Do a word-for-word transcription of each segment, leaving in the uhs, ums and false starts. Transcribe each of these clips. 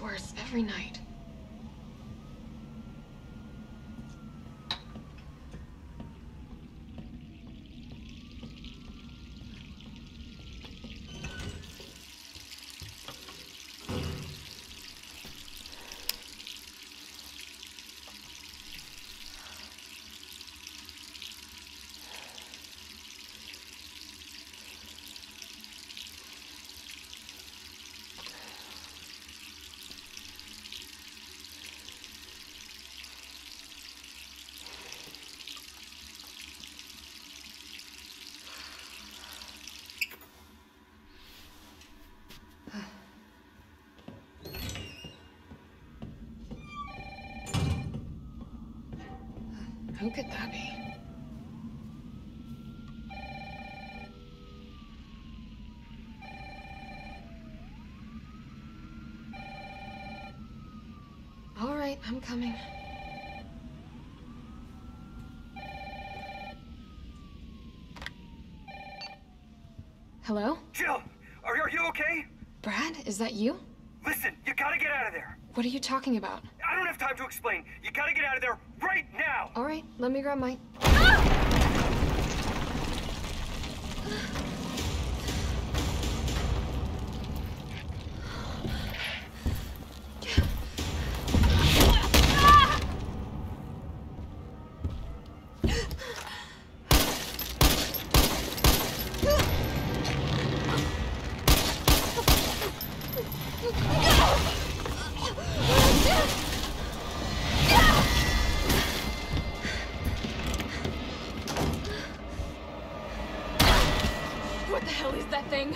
worse every night. Who could that be? All right, I'm coming. Hello? Jill, are, are you okay? Brad, is that you? Listen, you gotta get out of there. What are you talking about? I don't have time to explain. You gotta get out of there right now. All right, let me grab my... What the hell is that thing?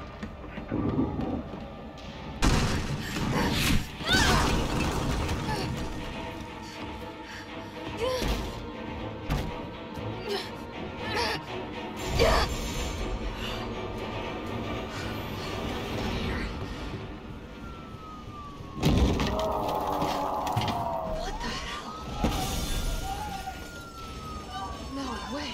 What the hell? No way.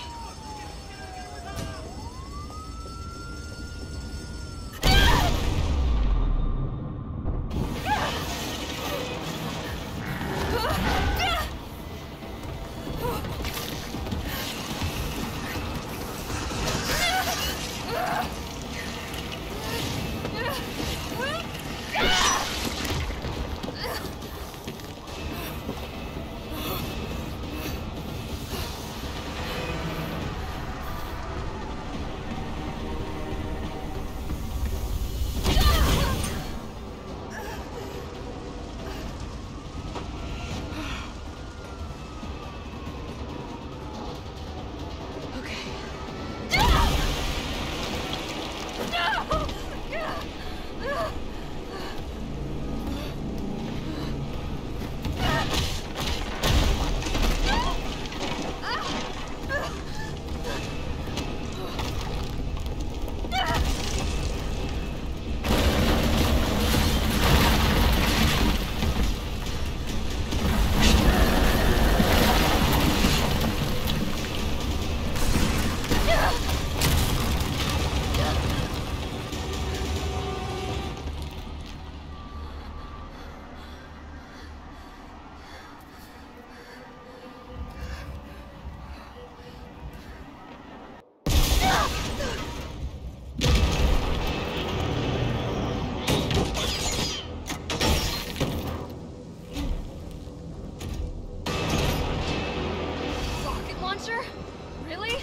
Really?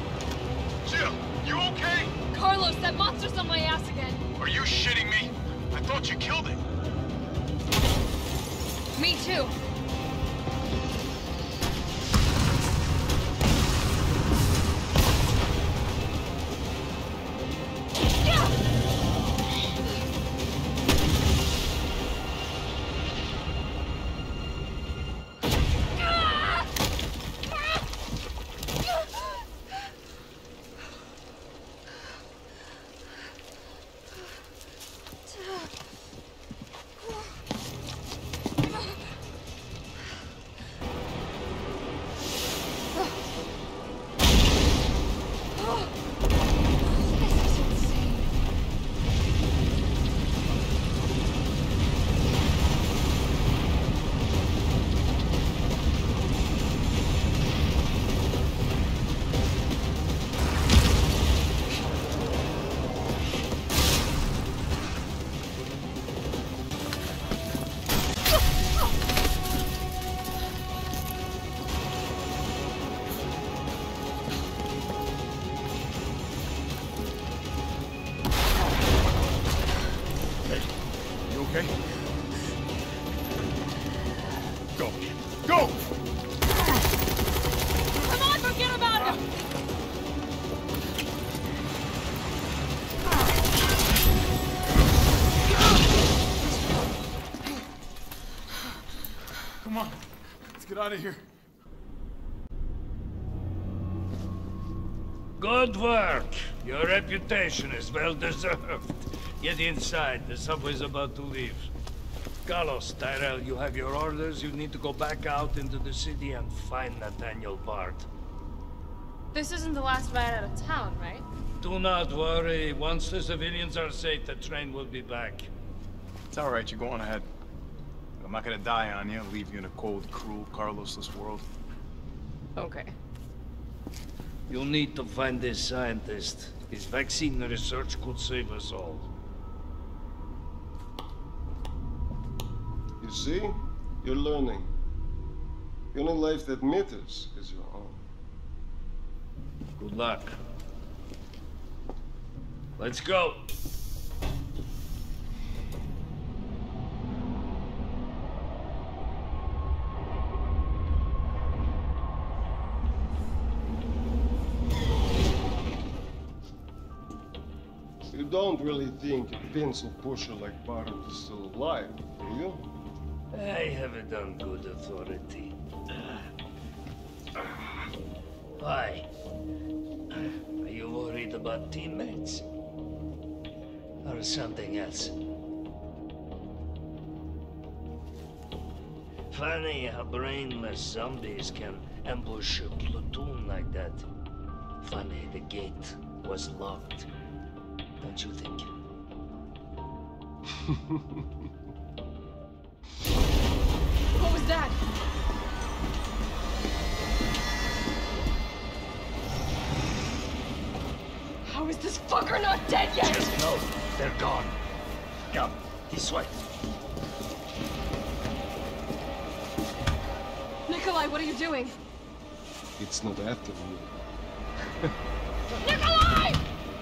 Jill, you okay? Carlos, that monster's on my ass again. Are you shitting me? I thought you killed it. Me too. Okay? Go. Go! Come on, forget about him! Come on. Let's get out of here. Good work. Your reputation is well deserved. Get inside. The subway's about to leave. Carlos, Tyrell, you have your orders. You need to go back out into the city and find Nathaniel Bard. This isn't the last ride out of town, right? Do not worry. Once the civilians are safe, the train will be back. It's all right. You go on ahead. I'm not gonna die on you, leave you in a cold, cruel, Carlosless world. Okay. You'll need to find this scientist. His vaccine research could save us all. You see? You're learning. The only life that matters is your own. Good luck. Let's go. You don't really think a pencil pusher like Barrett is still alive, do you? I have it on good authority. Why? Are you worried about teammates? Or something else? Funny how brainless zombies can ambush a platoon like that. Funny the gate was locked. Don't you think? What was that? How is this fucker not dead yet? Just know they're gone. Come, this way. Nikolai, what are you doing? It's not after you. Nikolai!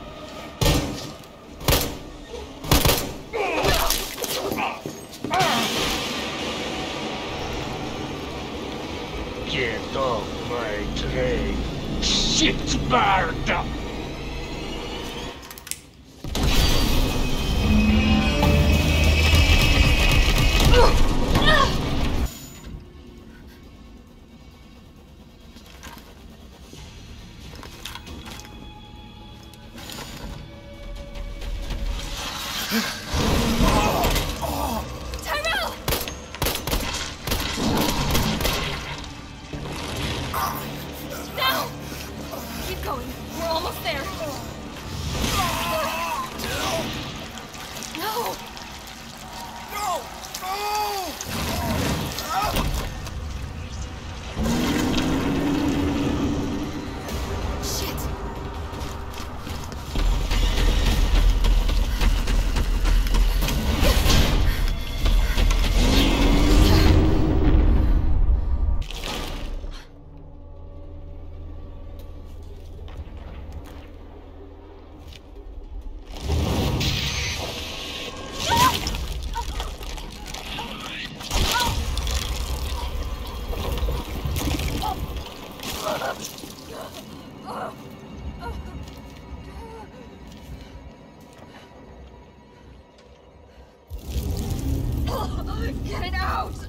Get off my train, shitbird! Tyrell! Now! Keep going. We're almost there. Get it out!